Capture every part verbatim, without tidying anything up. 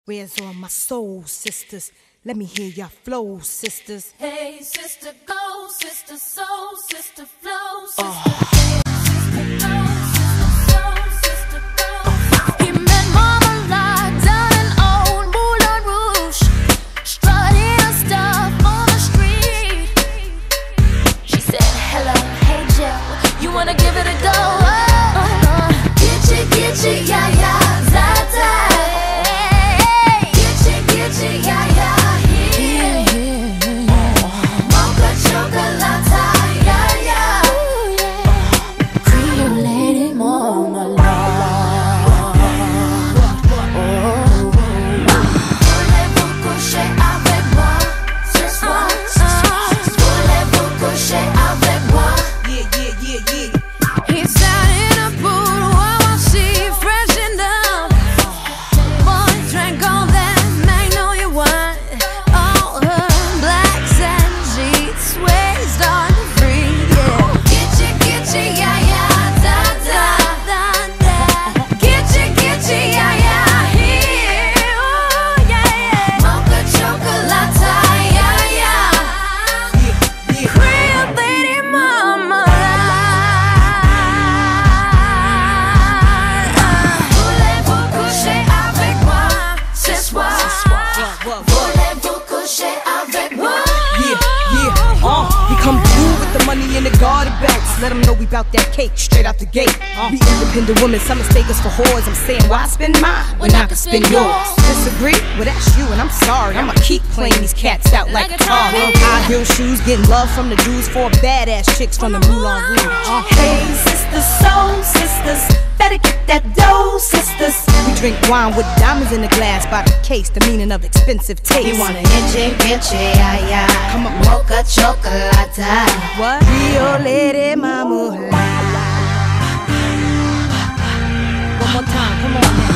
Where's all my soul sisters? Let me hear your flow, sisters. Hey, sister, go, sister, soul, sister, flow, sister. Oh. Hey, sister, go, sister, soul, sister, go. He met Marmalade down in old Moulin Rouge, strutting her stuff on the street. She said, hello, hey Joe, you wanna give it a go? Uh, uh, Gitchy, gitchy, yeah, yeah, za, za. In the garden belts, let them know we bout that cake straight out the gate. Uh, we independent women, some mistake us for whores. I'm saying, why spend mine when I can spend yours? Disagree? Well, that's you, and I'm sorry. I'ma keep playing these cats out like, like a car. Uh, high heel shoes, getting love from the Jews, for badass chicks from the Moulin Rouge. Uh, hey, sisters, soul sisters, better get that dough, sisters. We drink wine with diamonds in the glass by the case, the meaning of expensive taste. You want an inche, inche, ay, ay. Come on, mocha chocolate. What? Rio Lady Mama. One more time, come on now.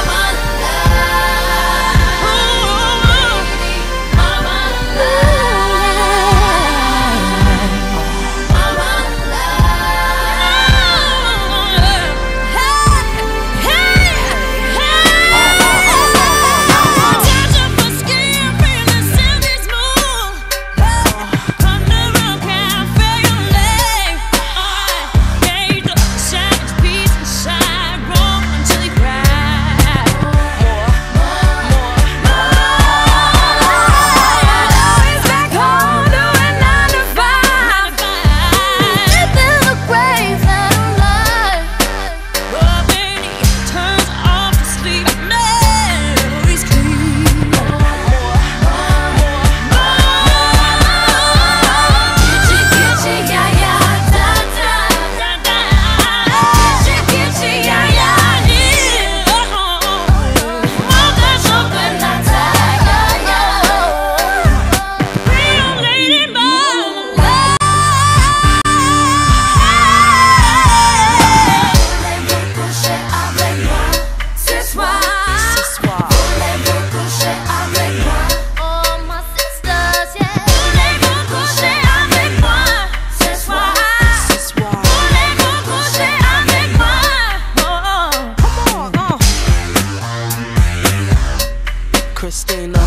Christina,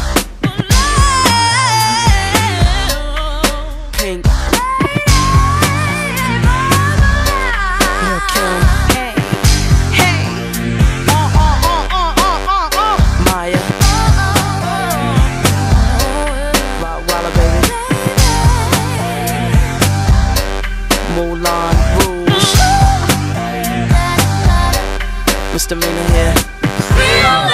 Pink, Lil' Kim, Hey, hey, uh, uh, uh, uh, uh, uh, uh. Maya, Rock Walla, baby, Moulin Rouge, Misdemeanor here.